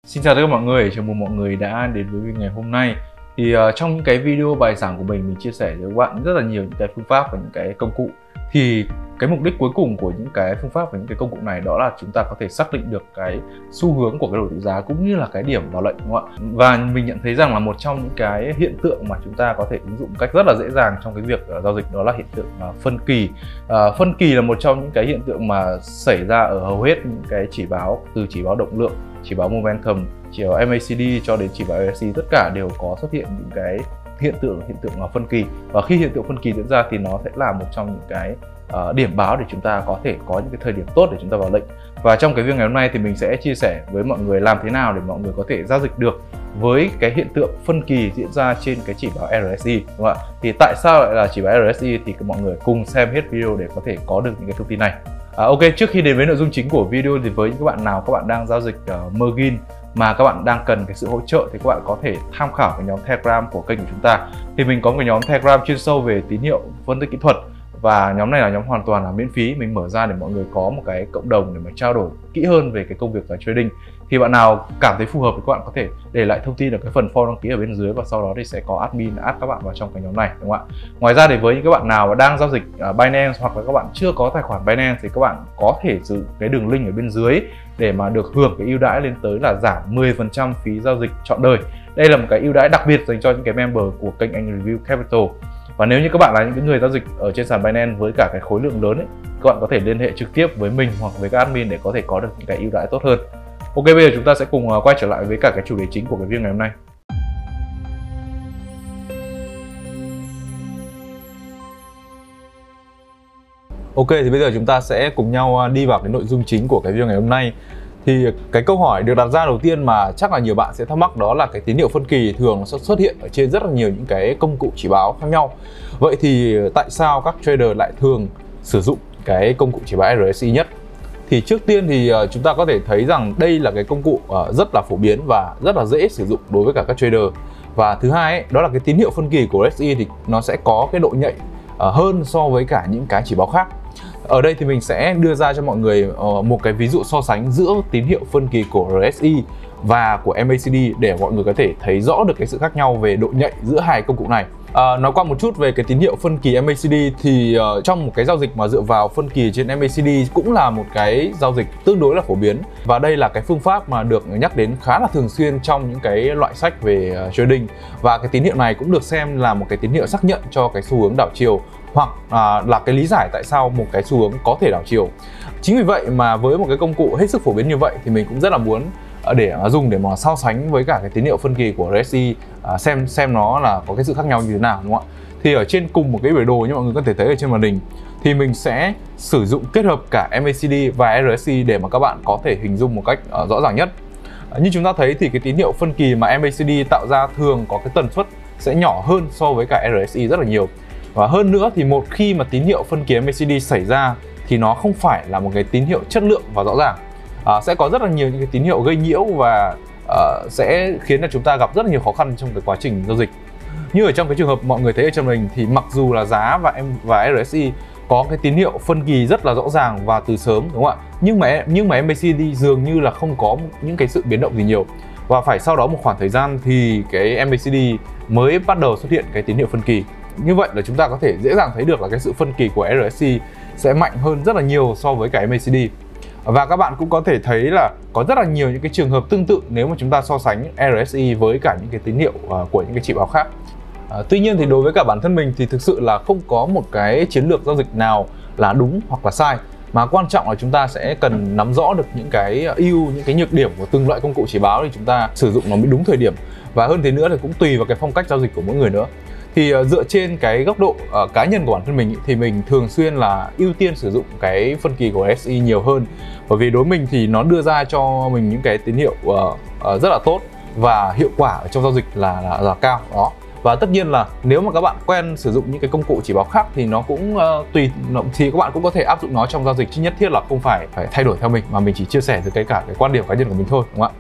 Xin chào tất cả mọi người, chào mừng mọi người đã đến với video ngày hôm nay. Thì trong những cái video bài giảng của mình chia sẻ với các bạn rất là nhiều những cái phương pháp và những cái công cụ. Thì cái mục đích cuối cùng của những cái phương pháp và những cái công cụ này đó là chúng ta có thể xác định được cái xu hướng của cái đổi tỷ giá cũng như là cái điểm vào lệnh, đúng không ạ? Và mình nhận thấy rằng là một trong những cái hiện tượng mà chúng ta có thể ứng dụng cách rất là dễ dàng trong cái việc giao dịch đó là hiện tượng phân kỳ. Phân kỳ là một trong những cái hiện tượng mà xảy ra ở hầu hết những cái chỉ báo, từ chỉ báo động lượng, chỉ báo momentum, chỉ báo MACD cho đến chỉ báo RSI, tất cả đều có xuất hiện những cái hiện tượng phân kỳ. Và khi hiện tượng phân kỳ diễn ra thì nó sẽ là một trong những cái điểm báo để chúng ta có thể có những cái thời điểm tốt để chúng ta vào lệnh. Và trong cái video ngày hôm nay thì mình sẽ chia sẻ với mọi người làm thế nào để mọi người có thể giao dịch được với cái hiện tượng phân kỳ diễn ra trên cái chỉ báo RSI, đúng không ạ? Thì tại sao lại là chỉ báo RSI thì mọi người cùng xem hết video để có thể có được những cái thông tin này. Ok, trước khi đến với nội dung chính của video thì với những các bạn nào các bạn đang giao dịch margin mà các bạn đang cần cái sự hỗ trợ thì các bạn có thể tham khảo cái nhóm Telegram của kênh của chúng ta. Thì mình có một nhóm Telegram chuyên sâu về tín hiệu phân tích kỹ thuật, và nhóm này là nhóm hoàn toàn là miễn phí, mình mở ra để mọi người có một cái cộng đồng để mà trao đổi kỹ hơn về cái công việc trading. Thì bạn nào cảm thấy phù hợp thì các bạn có thể để lại thông tin ở cái phần form đăng ký ở bên dưới, và sau đó thì sẽ có admin add các bạn vào trong cái nhóm này, đúng không ạ? Ngoài ra thì với những các bạn nào mà đang giao dịch Binance hoặc là các bạn chưa có tài khoản Binance thì các bạn có thể sử dụng cái đường link ở bên dưới để mà được hưởng cái ưu đãi lên tới là giảm 10% phí giao dịch trọn đời. Đây là một cái ưu đãi đặc biệt dành cho những cái member của kênh Anh Review Capital. Và nếu như các bạn là những người giao dịch ở trên sàn Binance với cả cái khối lượng lớn ấy, các bạn có thể liên hệ trực tiếp với mình hoặc với các admin để có thể có được những cái ưu đãi tốt hơn. Ok, bây giờ chúng ta sẽ cùng quay trở lại với cả cái chủ đề chính của cái video ngày hôm nay. Ok, thì bây giờ chúng ta sẽ cùng nhau đi vào cái nội dung chính của cái video ngày hôm nay. Thì cái câu hỏi được đặt ra đầu tiên mà chắc là nhiều bạn sẽ thắc mắc đó là cái tín hiệu phân kỳ thường nó sẽ xuất hiện ở trên rất là nhiều những cái công cụ chỉ báo khác nhau. Vậy thì tại sao các trader lại thường sử dụng cái công cụ chỉ báo RSI nhất? Thì trước tiên thì chúng ta có thể thấy rằng đây là cái công cụ rất là phổ biến và rất là dễ sử dụng đối với cả các trader. Và thứ hai ấy, đó là cái tín hiệu phân kỳ của RSI thì nó sẽ có cái độ nhạy hơn so với cả những cái chỉ báo khác. Ở đây thì mình sẽ đưa ra cho mọi người một cái ví dụ so sánh giữa tín hiệu phân kỳ của RSI và của MACD để mọi người có thể thấy rõ được cái sự khác nhau về độ nhạy giữa hai công cụ này. Nói qua một chút về cái tín hiệu phân kỳ MACD thì trong một cái giao dịch mà dựa vào phân kỳ trên MACD cũng là một cái giao dịch tương đối là phổ biến, và đây là cái phương pháp mà được nhắc đến khá là thường xuyên trong những cái loại sách về trading, và cái tín hiệu này cũng được xem là một cái tín hiệu xác nhận cho cái xu hướng đảo chiều, hoặc là cái lý giải tại sao một cái xu hướng có thể đảo chiều. Chính vì vậy mà với một cái công cụ hết sức phổ biến như vậy thì mình cũng rất là muốn để dùng để mà so sánh với cả cái tín hiệu phân kỳ của RSI, xem nó là có cái sự khác nhau như thế nào, đúng không ạ? Thì ở trên cùng một cái biểu đồ như mọi người có thể thấy ở trên màn hình thì mình sẽ sử dụng kết hợp cả MACD và RSI để mà các bạn có thể hình dung một cách rõ ràng nhất. Như chúng ta thấy thì cái tín hiệu phân kỳ mà MACD tạo ra thường có cái tần suất sẽ nhỏ hơn so với cả RSI rất là nhiều. Và hơn nữa thì một khi mà tín hiệu phân kỳ MACD xảy ra thì nó không phải là một cái tín hiệu chất lượng và rõ ràng. Sẽ có rất là nhiều những cái tín hiệu gây nhiễu và sẽ khiến cho chúng ta gặp rất là nhiều khó khăn trong cái quá trình giao dịch. Như ở trong cái trường hợp mọi người thấy ở trong mình thì mặc dù là giá và RSI có cái tín hiệu phân kỳ rất là rõ ràng và từ sớm, đúng không ạ? Nhưng mà MACD dường như là không có những cái sự biến động gì nhiều, và phải sau đó một khoảng thời gian thì cái MACD mới bắt đầu xuất hiện cái tín hiệu phân kỳ. Như vậy là chúng ta có thể dễ dàng thấy được là cái sự phân kỳ của RSI sẽ mạnh hơn rất là nhiều so với cả MACD. Và các bạn cũng có thể thấy là có rất là nhiều những cái trường hợp tương tự nếu mà chúng ta so sánh RSI với cả những cái tín hiệu của những cái chỉ báo khác. Tuy nhiên thì đối với cả bản thân mình thì thực sự là không có một cái chiến lược giao dịch nào là đúng hoặc là sai, mà quan trọng là chúng ta sẽ cần nắm rõ được những cái ưu, những cái nhược điểm của từng loại công cụ chỉ báo thì chúng ta sử dụng nó mới đúng thời điểm. Và hơn thế nữa thì cũng tùy vào cái phong cách giao dịch của mỗi người nữa. Thì dựa trên cái góc độ cá nhân của bản thân mình thì mình thường xuyên là ưu tiên sử dụng cái phân kỳ của RSI nhiều hơn, bởi vì đối với mình thì nó đưa ra cho mình những cái tín hiệu rất là tốt và hiệu quả ở trong giao dịch là cao đó. Và tất nhiên là nếu mà các bạn quen sử dụng những cái công cụ chỉ báo khác thì nó cũng tùy, thì các bạn cũng có thể áp dụng nó trong giao dịch, chứ nhất thiết là không phải thay đổi theo mình, mà mình chỉ chia sẻ từ cái quan điểm cá nhân của mình thôi, đúng không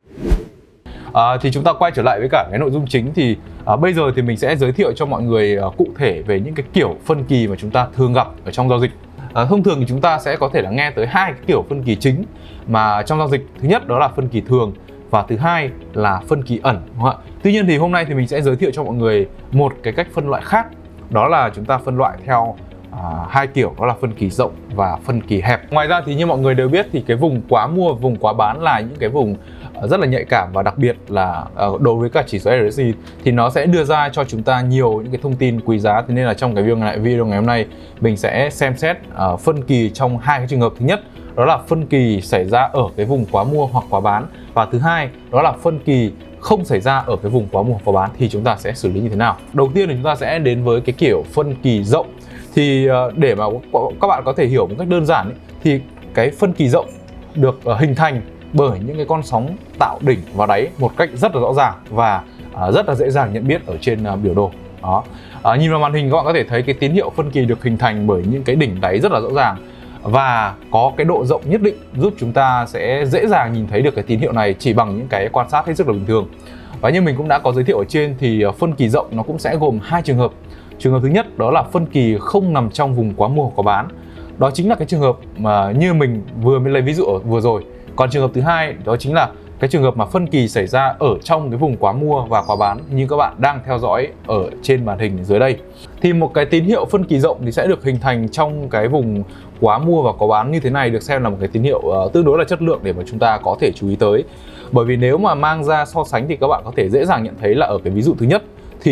ạ? Thì chúng ta quay trở lại với cả cái nội dung chính. Thì bây giờ thì mình sẽ giới thiệu cho mọi người cụ thể về những cái kiểu phân kỳ mà chúng ta thường gặp ở trong giao dịch. Thông thường thì chúng ta sẽ có thể là nghe tới hai cái kiểu phân kỳ chính mà trong giao dịch. Thứ nhất đó là phân kỳ thường, và thứ hai là phân kỳ ẩn, đúng không ạ? Tuy nhiên thì hôm nay thì mình sẽ giới thiệu cho mọi người một cái cách phân loại khác, đó là chúng ta phân loại theo hai kiểu, đó là phân kỳ rộng và phân kỳ hẹp. Ngoài ra thì như mọi người đều biết thì cái vùng quá mua, vùng quá bán là những cái vùng rất là nhạy cảm, và đặc biệt là đối với cả chỉ số RSI thì nó sẽ đưa ra cho chúng ta nhiều những cái thông tin quý giá. Thế nên là trong cái video ngày hôm nay mình sẽ xem xét phân kỳ trong hai cái trường hợp. Thứ nhất đó là phân kỳ xảy ra ở cái vùng quá mua hoặc quá bán, và thứ hai đó là phân kỳ không xảy ra ở cái vùng quá mua hoặc quá bán thì chúng ta sẽ xử lý như thế nào. Đầu tiên thì chúng ta sẽ đến với cái kiểu phân kỳ rộng. Thì để mà các bạn có thể hiểu một cách đơn giản ấy, thì cái phân kỳ rộng được hình thành bởi những cái con sóng tạo đỉnh và đáy một cách rất là rõ ràng và rất là dễ dàng nhận biết ở trên biểu đồ. Đó. Nhìn vào màn hình các bạn có thể thấy cái tín hiệu phân kỳ được hình thành bởi những cái đỉnh đáy rất là rõ ràng và có cái độ rộng nhất định, giúp chúng ta sẽ dễ dàng nhìn thấy được cái tín hiệu này chỉ bằng những cái quan sát hết sức là bình thường. Và như mình cũng đã có giới thiệu ở trên thì phân kỳ rộng nó cũng sẽ gồm hai trường hợp. Trường hợp thứ nhất đó là phân kỳ không nằm trong vùng quá mua hoặc quá bán. Đó chính là cái trường hợp mà như mình vừa mới lấy ví dụ ở vừa rồi. Còn trường hợp thứ hai đó chính là cái trường hợp mà phân kỳ xảy ra ở trong cái vùng quá mua và quá bán như các bạn đang theo dõi ở trên màn hình dưới đây. Thì một cái tín hiệu phân kỳ rộng thì sẽ được hình thành trong cái vùng quá mua và quá bán như thế này, được xem là một cái tín hiệu tương đối là chất lượng để mà chúng ta có thể chú ý tới. Bởi vì nếu mà mang ra so sánh thì các bạn có thể dễ dàng nhận thấy là ở cái ví dụ thứ nhất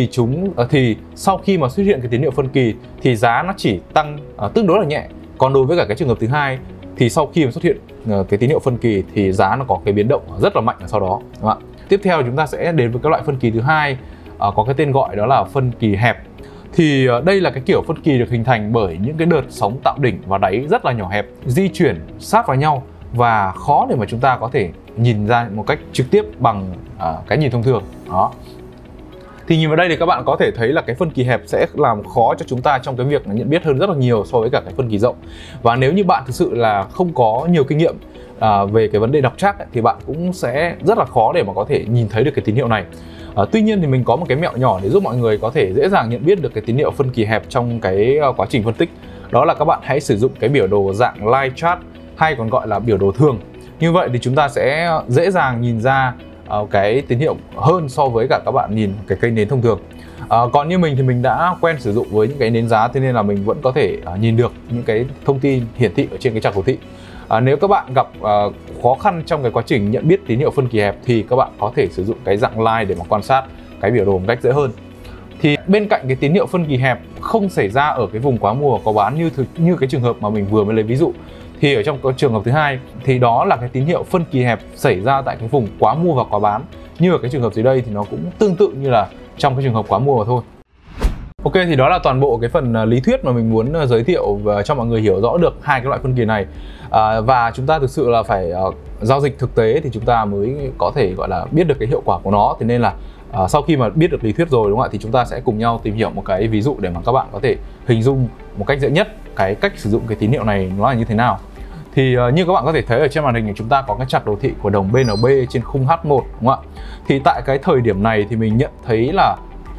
thì sau khi mà xuất hiện cái tín hiệu phân kỳ thì giá nó chỉ tăng tương đối là nhẹ. Còn đối với cả cái trường hợp thứ hai thì sau khi mà xuất hiện cái tín hiệu phân kỳ thì giá nó có cái biến động rất là mạnh ở sau đó, đúng không ạ? Tiếp theo chúng ta sẽ đến với cái loại phân kỳ thứ hai có cái tên gọi đó là phân kỳ hẹp. Thì đây là cái kiểu phân kỳ được hình thành bởi những cái đợt sóng tạo đỉnh và đáy rất là nhỏ hẹp, di chuyển sát vào nhau và khó để mà chúng ta có thể nhìn ra một cách trực tiếp bằng cái nhìn thông thường. Đó. Thì nhìn vào đây thì các bạn có thể thấy là cái phân kỳ hẹp sẽ làm khó cho chúng ta trong cái việc nhận biết hơn rất là nhiều so với cả cái phân kỳ rộng. Và nếu như bạn thực sự là không có nhiều kinh nghiệm về cái vấn đề đọc chart thì bạn cũng sẽ rất là khó để mà có thể nhìn thấy được cái tín hiệu này. Tuy nhiên thì mình có một cái mẹo nhỏ để giúp mọi người có thể dễ dàng nhận biết được cái tín hiệu phân kỳ hẹp trong cái quá trình phân tích. Đó là các bạn hãy sử dụng cái biểu đồ dạng line chart hay còn gọi là biểu đồ thường. Như vậy thì chúng ta sẽ dễ dàng nhìn ra cái tín hiệu hơn so với cả các bạn nhìn cái cây nến thông thường. Còn như mình thì mình đã quen sử dụng với những cái nến giá, thế nên là mình vẫn có thể nhìn được những cái thông tin hiển thị ở trên cái chart đồ thị. Nếu các bạn gặp khó khăn trong cái quá trình nhận biết tín hiệu phân kỳ hẹp thì các bạn có thể sử dụng cái dạng line để mà quan sát cái biểu đồ một cách dễ hơn. Thì bên cạnh cái tín hiệu phân kỳ hẹp không xảy ra ở cái vùng quá mua và quá bán như cái trường hợp mà mình vừa mới lấy ví dụ, thì ở trong cái trường hợp thứ hai thì đó là cái tín hiệu phân kỳ hẹp xảy ra tại cái vùng quá mua và quá bán. Như ở cái trường hợp dưới đây thì nó cũng tương tự như là trong cái trường hợp quá mua mà thôi. Ok, thì đó là toàn bộ cái phần lý thuyết mà mình muốn giới thiệu và cho mọi người hiểu rõ được hai cái loại phân kỳ này. Và chúng ta thực sự là phải giao dịch thực tế thì chúng ta mới có thể gọi là biết được cái hiệu quả của nó. Thế nên là sau khi mà biết được lý thuyết rồi, đúng không ạ, thì chúng ta sẽ cùng nhau tìm hiểu một cái ví dụ để mà các bạn có thể hình dung một cách dễ nhất cái cách sử dụng cái tín hiệu này nó là như thế nào. Thì như các bạn có thể thấy ở trên màn hình thì chúng ta có cái chart đồ thị của đồng BNB trên khung H1, đúng không ạ? Thì tại cái thời điểm này thì mình nhận thấy là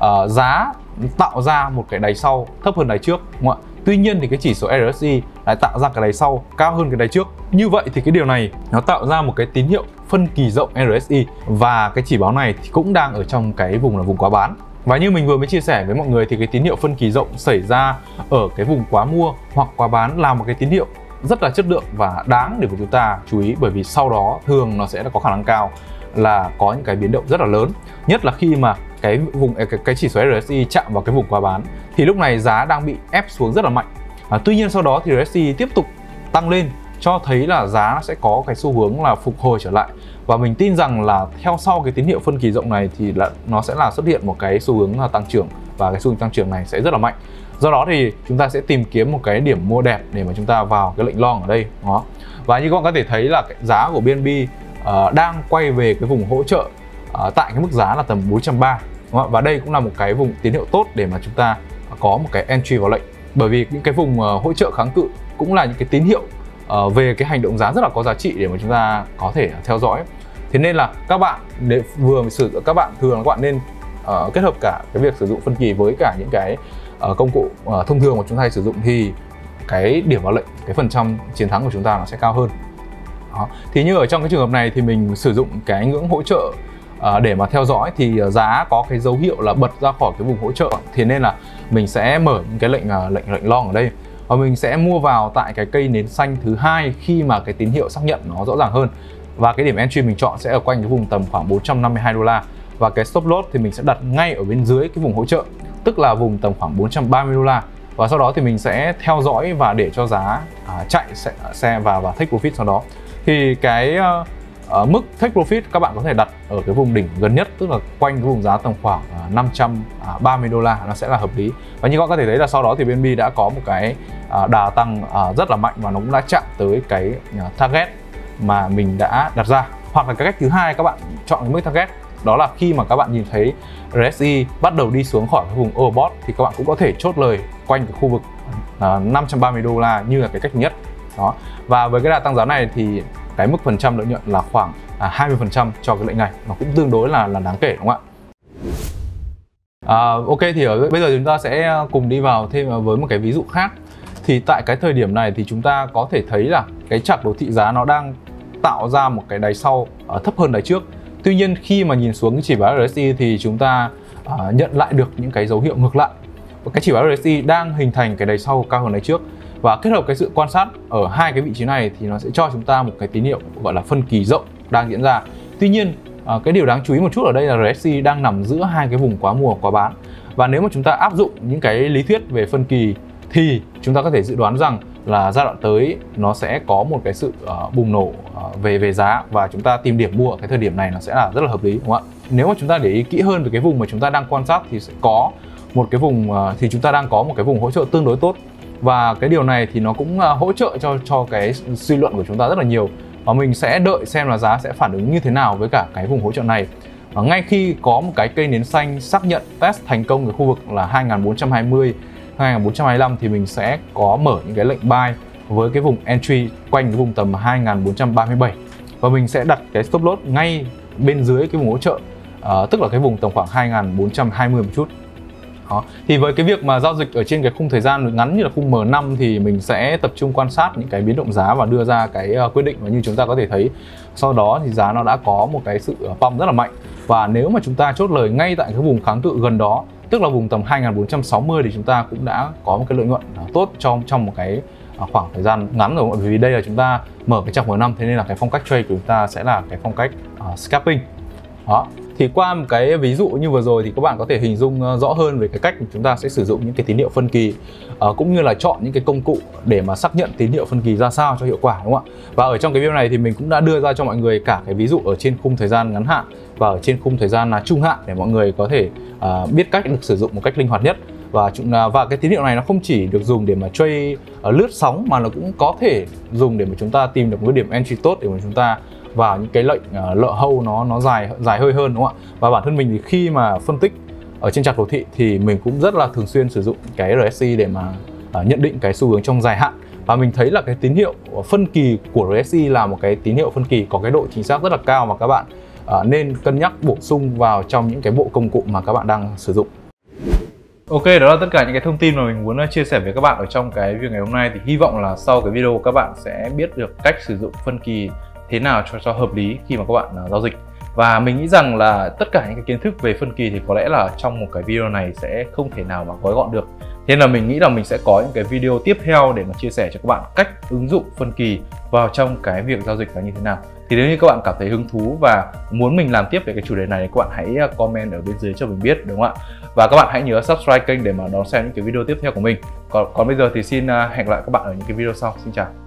giá tạo ra một cái đáy sau thấp hơn đáy trước, đúng không ạ? Tuy nhiên thì cái chỉ số RSI lại tạo ra cái đáy sau cao hơn cái đáy trước. Như vậy thì cái điều này nó tạo ra một cái tín hiệu phân kỳ rộng RSI, và cái chỉ báo này thì cũng đang ở trong cái vùng là vùng quá bán. Và như mình vừa mới chia sẻ với mọi người thì cái tín hiệu phân kỳ rộng xảy ra ở cái vùng quá mua hoặc quá bán là một cái tín hiệu rất là chất lượng và đáng để của chúng ta chú ý, bởi vì sau đó thường nó sẽ có khả năng cao là có những cái biến động rất là lớn, nhất là khi mà cái chỉ số RSI chạm vào cái vùng quá bán thì lúc này giá đang bị ép xuống rất là mạnh. Tuy nhiên sau đó thì RSI tiếp tục tăng lên, cho thấy là giá sẽ có cái xu hướng là phục hồi trở lại, và mình tin rằng là theo sau cái tín hiệu phân kỳ rộng này thì nó sẽ là xuất hiện một cái xu hướng tăng trưởng, và cái xu hướng tăng trưởng này sẽ rất là mạnh. Do đó thì chúng ta sẽ tìm kiếm một cái điểm mua đẹp để mà chúng ta vào cái lệnh long ở đây. Đó. Và như các bạn có thể thấy là cái giá của BNB đang quay về cái vùng hỗ trợ tại cái mức giá là tầm 430. Và đây cũng là một cái vùng tín hiệu tốt để mà chúng ta có một cái entry vào lệnh, bởi vì những cái vùng hỗ trợ kháng cự cũng là những cái tín hiệu về cái hành động giá rất là có giá trị để mà chúng ta có thể theo dõi. Thế nên là các bạn các bạn thường các bạn nên kết hợp cả cái việc sử dụng phân kỳ với cả những cái công cụ thông thường mà chúng ta hay sử dụng, thì cái điểm vào lệnh, cái phần trăm chiến thắng của chúng ta nó sẽ cao hơn. Đó. Thì như ở trong cái trường hợp này thì mình sử dụng cái ngưỡng hỗ trợ để mà theo dõi thì giá có cái dấu hiệu là bật ra khỏi cái vùng hỗ trợ, thì nên là mình sẽ mở những cái lệnh long ở đây và mình sẽ mua vào tại cái cây nến xanh thứ hai khi mà cái tín hiệu xác nhận nó rõ ràng hơn. Và cái điểm entry mình chọn sẽ ở quanh cái vùng tầm khoảng 452 đô la, và cái stop loss thì mình sẽ đặt ngay ở bên dưới cái vùng hỗ trợ, tức là vùng tầm khoảng 430 đô la. Và sau đó thì mình sẽ theo dõi và để cho giá chạy xe và take profit sau đó. Thì cái mức take profit các bạn có thể đặt ở cái vùng đỉnh gần nhất, tức là quanh cái vùng giá tầm khoảng 530 đô la, nó sẽ là hợp lý. Và như các bạn có thể thấy là sau đó thì BNB đã có một cái đà tăng rất là mạnh và nó cũng đã chạm tới cái target mà mình đã đặt ra. Hoặc là cái cách thứ hai các bạn chọn cái mức target, đó là khi mà các bạn nhìn thấy RSI bắt đầu đi xuống khỏi cái vùng overbought thì các bạn cũng có thể chốt lời quanh cái khu vực 530 đô la như là cái cách nhất. Đó. Và với cái đà tăng giá này thì cái mức phần trăm lợi nhuận là khoảng 20% cho cái lệnh này, nó cũng tương đối là đáng kể, đúng không ạ? Ok, thì bây giờ chúng ta sẽ cùng đi vào thêm với một cái ví dụ khác. Thì tại cái thời điểm này thì chúng ta có thể thấy là cái chart đồ thị giá nó đang tạo ra một cái đáy sau thấp hơn đáy trước. Tuy nhiên khi mà nhìn xuống cái chỉ báo RSI thì chúng ta nhận lại được những cái dấu hiệu ngược lại. Cái chỉ báo RSI đang hình thành cái đáy sau cao hơn đáy trước, và kết hợp cái sự quan sát ở hai cái vị trí này thì nó sẽ cho chúng ta một cái tín hiệu gọi là phân kỳ rộng đang diễn ra. Tuy nhiên cái điều đáng chú ý một chút ở đây là RSI đang nằm giữa hai cái vùng quá mua quá bán, và nếu mà chúng ta áp dụng những cái lý thuyết về phân kỳ thì chúng ta có thể dự đoán rằng là giai đoạn tới nó sẽ có một cái sự bùng nổ về giá, và chúng ta tìm điểm mua ở cái thời điểm này nó sẽ là rất là hợp lý, đúng không ạ? Nếu mà chúng ta để ý kỹ hơn về cái vùng mà chúng ta đang quan sát thì sẽ có một cái vùng thì chúng ta đang có một cái vùng hỗ trợ tương đối tốt, và cái điều này thì nó cũng hỗ trợ cho cái suy luận của chúng ta rất là nhiều. Và mình sẽ đợi xem là giá sẽ phản ứng như thế nào với cả cái vùng hỗ trợ này. Ngay khi có một cái cây nến xanh xác nhận test thành công ở khu vực là 2420, 2425 thì mình sẽ có mở những cái lệnh buy với cái vùng entry quanh cái vùng tầm 2437, và mình sẽ đặt cái stop loss ngay bên dưới cái vùng hỗ trợ, tức là cái vùng tầm khoảng 2420 một chút. Đó. Thì với cái việc mà giao dịch ở trên cái khung thời gian ngắn như là khung M5 thì mình sẽ tập trung quan sát những cái biến động giá và đưa ra cái quyết định. Và như chúng ta có thể thấy sau đó thì giá nó đã có một cái sự pump rất là mạnh, và nếu mà chúng ta chốt lời ngay tại cái vùng kháng cự gần đó, tức là vùng tầm 2460, thì chúng ta cũng đã có một cái lợi nhuận tốt trong một cái khoảng thời gian ngắn rồi. Bởi vì đây là chúng ta mở cái chặng M5, thế nên là cái phong cách trade của chúng ta sẽ là cái phong cách scalping. Đó. Thì qua một cái ví dụ như vừa rồi thì các bạn có thể hình dung rõ hơn về cái cách chúng ta sẽ sử dụng những cái tín hiệu phân kỳ, cũng như là chọn những cái công cụ để mà xác nhận tín hiệu phân kỳ ra sao cho hiệu quả, đúng không ạ? Và ở trong cái video này thì mình cũng đã đưa ra cho mọi người cả cái ví dụ ở trên khung thời gian ngắn hạn và ở trên khung thời gian trung hạn để mọi người có thể biết cách được sử dụng một cách linh hoạt nhất. Và cái tín hiệu này nó không chỉ được dùng để mà trade lướt sóng, mà nó cũng có thể dùng để mà chúng ta tìm được một cái điểm entry tốt để mà chúng ta vào những cái lệnh lợ hâu nó dài hơi hơn, đúng không ạ? Và bản thân mình thì khi mà phân tích ở trên chart đồ thị thì mình cũng rất là thường xuyên sử dụng cái RSI để mà nhận định cái xu hướng trong dài hạn. Và mình thấy là cái tín hiệu phân kỳ của RSI là một cái tín hiệu phân kỳ có cái độ chính xác rất là cao, và các bạn nên cân nhắc bổ sung vào trong những cái bộ công cụ mà các bạn đang sử dụng. Ok, đó là tất cả những cái thông tin mà mình muốn chia sẻ với các bạn ở trong cái video ngày hôm nay. Thì hy vọng là sau cái video các bạn sẽ biết được cách sử dụng phân kỳ thế nào cho hợp lý khi mà các bạn giao dịch. Và mình nghĩ rằng là tất cả những cái kiến thức về phân kỳ thì có lẽ là trong một cái video này sẽ không thể nào mà gói gọn được. Thế nên là mình nghĩ là mình sẽ có những cái video tiếp theo để mà chia sẻ cho các bạn cách ứng dụng phân kỳ vào trong cái việc giao dịch là như thế nào. Thì nếu như các bạn cảm thấy hứng thú và muốn mình làm tiếp về cái chủ đề này thì các bạn hãy comment ở bên dưới cho mình biết, đúng không ạ? Và các bạn hãy nhớ subscribe kênh để mà đón xem những cái video tiếp theo của mình. Còn bây giờ thì xin hẹn gặp lại các bạn ở những cái video sau. Xin chào.